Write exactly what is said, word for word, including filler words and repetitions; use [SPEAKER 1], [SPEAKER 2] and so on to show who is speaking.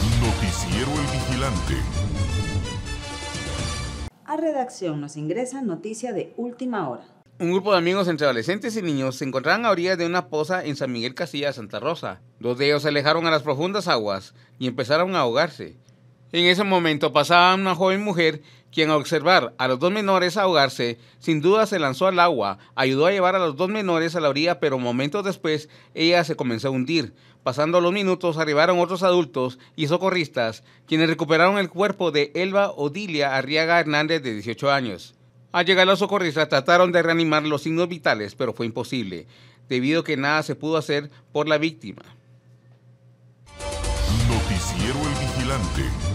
[SPEAKER 1] Noticiero El Vigilante.
[SPEAKER 2] A redacción nos ingresa noticia de última hora.
[SPEAKER 3] Un grupo de amigos entre adolescentes y niños se encontraban a orillas de una poza en San Miguel Castilla de Santa Rosa. Dos de ellos se alejaron a las profundas aguas y empezaron a ahogarse. En ese momento pasaba una joven mujer, quien al observar a los dos menores ahogarse, sin duda se lanzó al agua, ayudó a llevar a los dos menores a la orilla, pero momentos después ella se comenzó a hundir. Pasando los minutos arribaron otros adultos y socorristas, quienes recuperaron el cuerpo de Elba Odilia Arriaga Hernández, de dieciocho años. Al llegar los socorristas trataron de reanimar los signos vitales, pero fue imposible, debido a que nada se pudo hacer por la víctima.
[SPEAKER 1] Noticiero El Vigilante.